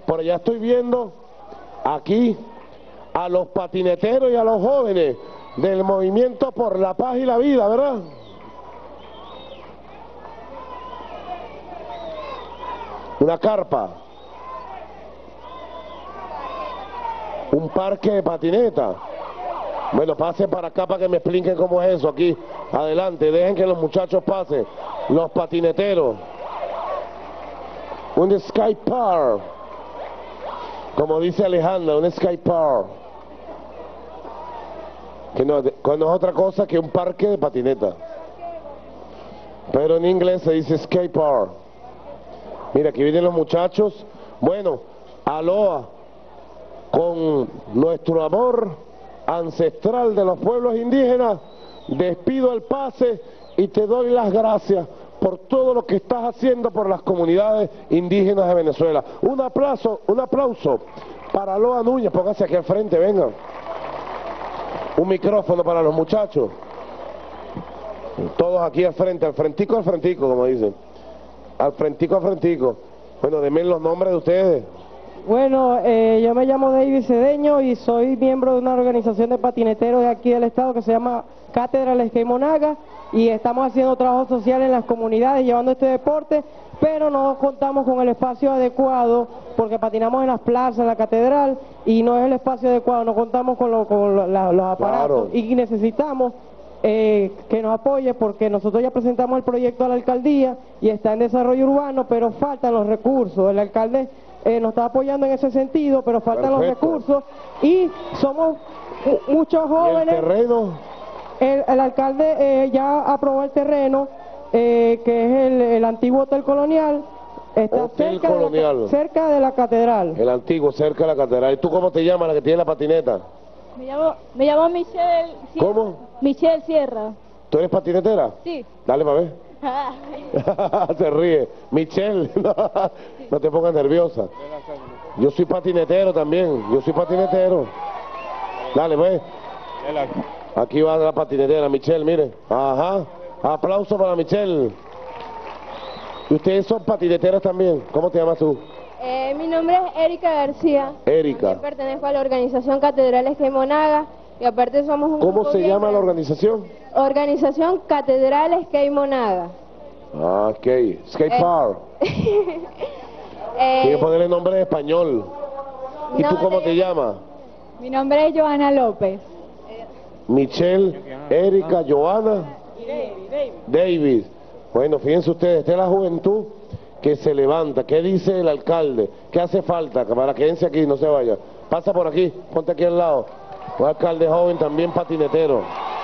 por allá estoy viendo aquí a los patineteros y a los jóvenes del movimiento por la paz y la vida, ¿verdad? Una carpa, un parque de patineta. Bueno, pasen para acá para que me expliquen cómo es eso aquí. Adelante, dejen que los muchachos pasen, los patineteros. Un sky park, como dice Alejandra, un sky park. Que no es otra cosa que un parque de patineta. Pero en inglés se dice skate park. Mira, aquí vienen los muchachos. Bueno, aloha, con nuestro amor ancestral de los pueblos indígenas, despido el pase y te doy las gracias por todo lo que estás haciendo por las comunidades indígenas de Venezuela. Un aplauso para Aloha Núñez, póngase aquí al frente, venga. Un micrófono para los muchachos. Todos aquí al frentico, como dicen. Al frentico. Bueno, denme los nombres de ustedes. Bueno, yo me llamo David Cedeño y soy miembro de una organización de patineteros de aquí del estado que se llama Cátedra Skate Monaga, y estamos haciendo trabajo social en las comunidades llevando este deporte, pero no contamos con el espacio adecuado porque patinamos en las plazas, en la catedral, y no es el espacio adecuado, no contamos con los aparatos. Claro. Y necesitamos que nos apoye porque nosotros ya presentamos el proyecto a la alcaldía y está en desarrollo urbano, pero faltan los recursos. El alcalde nos está apoyando en ese sentido, pero faltan los recursos y somos muchos jóvenes. ¿Y el terreno? El alcalde ya aprobó el terreno, que es el antiguo Hotel Colonial. Está cerca de la catedral. El antiguo, cerca de la catedral. ¿Y tú cómo te llamas, la que tiene la patineta? Me llamo Michelle Sierra. ¿Cómo? Michelle Sierra. ¿Tú eres patinetera? Sí. Dale para ver. Se ríe. Michelle, no te pongas nerviosa. Yo soy patinetero también. Dale, pues. Aquí va la patinetera, Michelle, mire. Ajá. Aplauso para Michelle. ¿Y ustedes son patineteras también? ¿Cómo te llamas tú? Mi nombre es Erika García. Erika. Yo pertenezco a la organización Catedral Skate Monaga y aparte somos un ¿Cómo se llama la organización? Organización Catedral Skate Monaga. Ah, ok. Skate Park. Tienes que ponerle nombre en español. ¿Y tú cómo te llamas? Mi nombre es Joana López. Michelle, Erika, Joana y David. Bueno, fíjense ustedes, esta es la juventud que se levanta. ¿Qué dice el alcalde? ¿Qué hace falta? Para quédense aquí, no se vaya. Pasa por aquí, ponte aquí al lado. Un alcalde joven, también patinetero.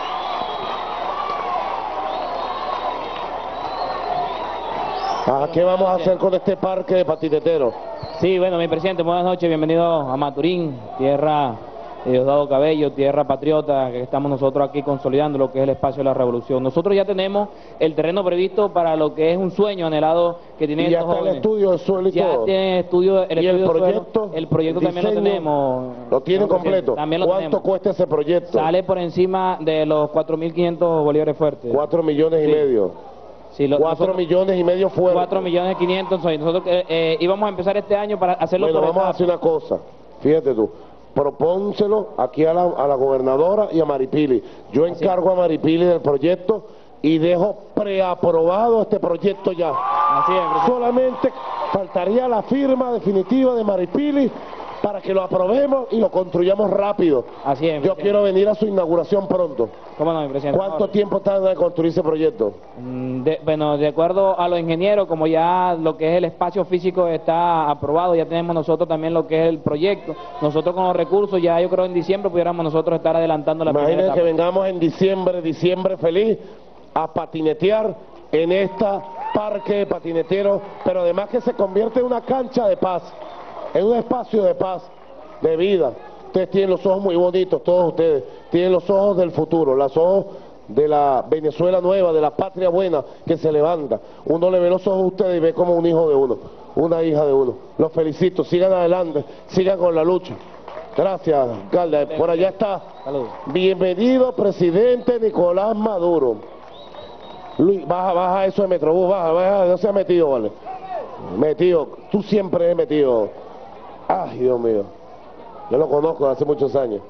¿Qué vamos a hacer con este parque de patineteros? Sí, bueno, mi presidente, buenas noches, bienvenido a Maturín, tierra de Diosdado Cabello, tierra patriota, que estamos nosotros aquí consolidando lo que es el espacio de la revolución. Nosotros ya tenemos el terreno previsto para lo que es un sueño anhelado que tienen estos jóvenes. ¿Y ya está el estudio del suelo y todo? Ya tiene estudio, ¿Y el proyecto? El proyecto también lo tenemos. ¿Lo tienen completo? También lo ¿Cuánto cuesta ese proyecto? Sale por encima de los 4.500 bolívares fuertes. 4 millones y medio. Sí, 4 millones y medio fuertes. 4.500.000. Nosotros íbamos a empezar este año para hacerlo. Bueno, vamos a hacer una cosa. Fíjate tú. Propónselo aquí a la gobernadora y a Maripili. Yo encargo a Maripili del proyecto y dejo preaprobado este proyecto ya. Así es, solamente faltaría la firma definitiva de Maripili para que lo aprobemos y lo construyamos rápido. Así es. Yo quiero venir a su inauguración pronto. ¿Cómo no, mi presidente? ¿Cuánto tiempo tarda en construir ese proyecto? Bueno, de acuerdo a los ingenieros, como ya lo que es el espacio físico está aprobado, ya tenemos nosotros también lo que es el proyecto. Nosotros con los recursos, ya yo creo en diciembre pudiéramos nosotros estar adelantando la primera etapa. Imagínense que vengamos en diciembre feliz, a patinetear en esta parque de patineteros, pero además que se convierte en una cancha de paz, en un espacio de paz, de vida. Ustedes tienen los ojos muy bonitos, todos ustedes, tienen los ojos del futuro, los ojos de la Venezuela nueva, de la patria buena que se levanta. Uno le ve los ojos a ustedes y ve como un hijo de uno, una hija de uno. Los felicito, sigan adelante, sigan con la lucha. Gracias, alcalde. Por allá está. Bienvenido, presidente Nicolás Maduro. Luis, baja eso de Metrobús, baja, no seas metido, vale. Metido, tú siempre eres metido. Ay, Dios mío. Yo lo conozco hace muchos años.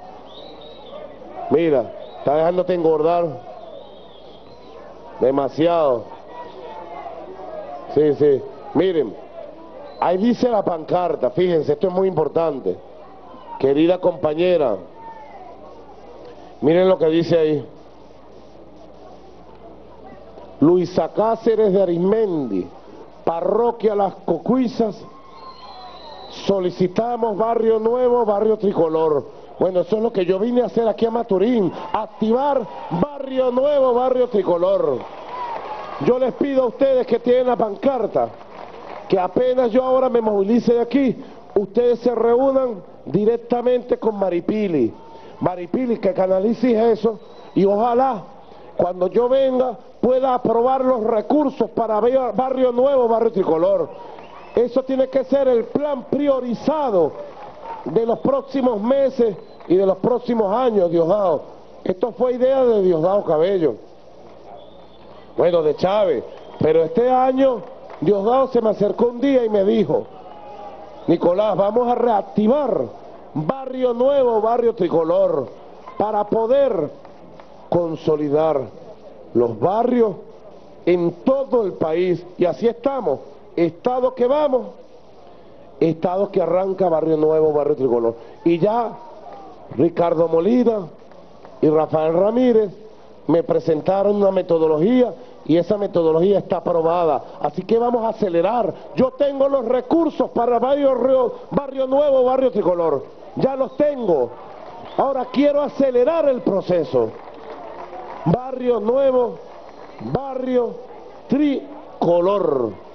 Mira, está dejándote engordar. Demasiado. Sí, sí. Miren, ahí dice la pancarta, fíjense, esto es muy importante. Querida compañera, miren lo que dice ahí. Luisa Cáceres de Arismendi, Parroquia Las Cocuizas, solicitamos barrio nuevo, barrio tricolor. Bueno, eso es lo que yo vine a hacer aquí a Maturín, activar barrio nuevo, barrio tricolor. Yo les pido a ustedes que tienen la pancarta, que apenas yo ahora me movilice de aquí, ustedes se reúnan directamente con Maripili. Maripili, que canalice eso, y ojalá cuando yo venga pueda aprobar los recursos para barrio nuevo, barrio tricolor. Eso tiene que ser el plan priorizado de los próximos meses y de los próximos años, Diosdado. Esto fue idea de Diosdado Cabello, bueno, de Chávez, pero este año Diosdado se me acercó un día y me dijo: Nicolás, vamos a reactivar barrio nuevo, barrio tricolor, para poder consolidar los barrios en todo el país. Y así estamos, estado que vamos, estado que arranca barrio nuevo, barrio tricolor. Y ya Ricardo Molina y Rafael Ramírez me presentaron una metodología y esa metodología está aprobada, así que vamos a acelerar. Yo tengo los recursos para barrio nuevo, barrio tricolor, ya los tengo. Ahora quiero acelerar el proceso. Barrio nuevo, barrio tricolor.